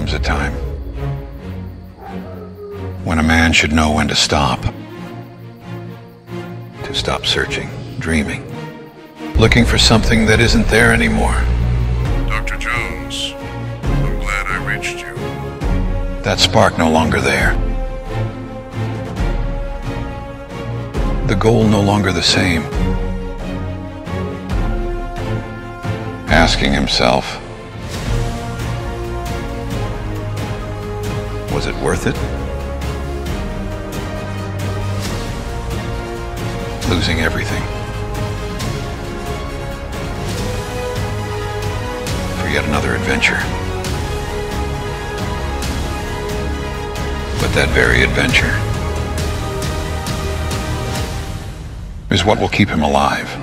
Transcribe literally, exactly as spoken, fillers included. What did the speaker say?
comes a time when a man should know when to stop. To stop searching, dreaming, looking for something that isn't there anymore. Doctor Jones, I'm glad I reached you. That spark no longer there. The goal no longer the same. Asking himself, was it worth it? Losing everything for yet another adventure. But that very adventure is what will keep him alive.